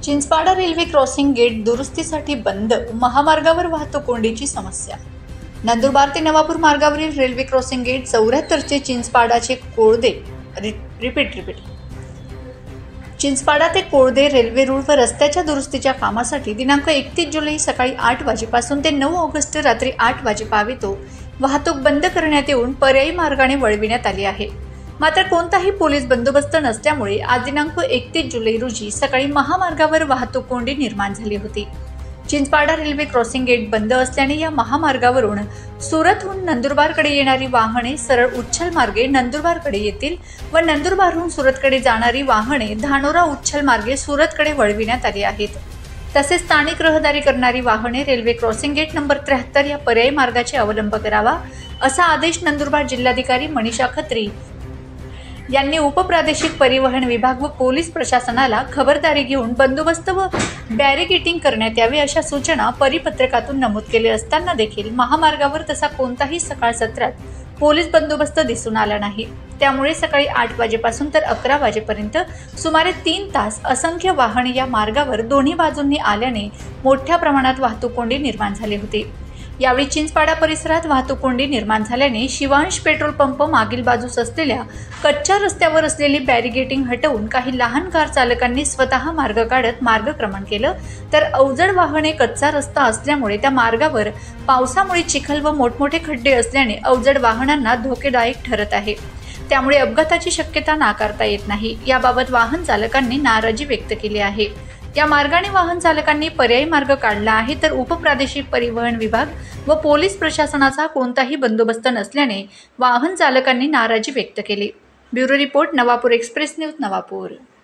Chinchpada railway crossing gate दुरुस्तीसाठी बंद, महामार्गावर वाहतूक कोंडीची समस्या। नंदुरबार ते नवापूर मार्गावरील रेल्वे क्रॉसिंग गेट 74 चे चिंचपाडाचे कोळदे चिंचपाडा ते कोळदे रेल्वे रूळ व रस्त्याच्या दुरुस्तीच्या कामासाठी दिनांक 31 जुलै सकाळी 8 वाजेपासून ते 9 ऑगस्ट रात्री 8 वाजेपर्यंत वाहतूक बंद करण्यात येऊन पर्यायी मार्गाने वळविण्यात आली आहे। मात्र कोणताही पोलीस बंदोबस्त नसल्यामुळे आज दिनांक 31 जुलै रोजी सकाळी महामार्गावर वाहतूक कोंडी निर्माण झाली होती। चिंचपाडा रेल्वे क्रॉसिंग गेट बंद असल्याने या महामार्गावरून सुरतहून नंदुरबारकडे येणारी वाहने सरळ उच्छल मार्गे नंदुरबारकडे येतील व नंदुरबारहून सुरतकडे जाणारी वाहने धानोरा उच्छल मार्गे सुरतकडे वळविण्यात आली आहेत। तसेच स्थानिक रहदारी करणारी वाहने रेल्वे क्रॉसिंग गेट नंबर 73 या पर्यायी मार्गाचे अवलंब करावा असा आदेश नंदुरबार जिल्हाधिकारी मनीषा खत्री यांनी उपप्रादेशिक परिवहन विभाग व पोलीस प्रशासनाला खबरदारी घेऊन बंदोबस्त व बॅरिकेटिंग करण्यात यावे अशा सूचना परिपत्रकातून नमूद केले असताना देखील महामार्गावर तसा कोणताही सकाळ सत्रात पोलीस बंदोबस्त दिसून आला नाही। त्यामुळे सकाळी 8 वाजेपासून तर 11 वाजेपर्यंत सुमारे 3 तास असंख्य वाहने या मार्गावर दोन्ही बाजूंनी आल्याने मोठ्या प्रमाणात वाहतूक कोंडी निर्माण झाली होती। यावेळी चिंचपाडा परिसरात वाहतूक कोंडी निर्माण झाल्याने शिवांश पेट्रोल पंप मागील बाजूस असलेल्या कच्च्या रस्त्यावर असलेली बॅरिगेटिंग हटवून काही लहान कार चालकांनी स्वतः मार्ग काढत मार्गक्रमण केलं, तर अवजड वाहने कच्चा रस्ता असल्यामुळे त्या मार्गावर पावसामुळे चिखल व मोठमोठे खड्डे असल्याने अवजड वाहनांना धोकेदायक ठरत आहे। त्यामुळे अपघाताची शक्यता नाकारता येत नाही। याबाबत वाहन चालकांनी नाराजी व्यक्त केली आहे। या मार्गाने वाहन चालकांनी पर्यायी मार्ग काढला आहे, तर उपप्रादेशिक परिवहन विभाग व पोलीस प्रशासनाचा कोणताही बंदोबस्त नसल्याने वाहन चालकांनी नाराजी व्यक्त केली। Bureau report, Navapur express news, Navapur.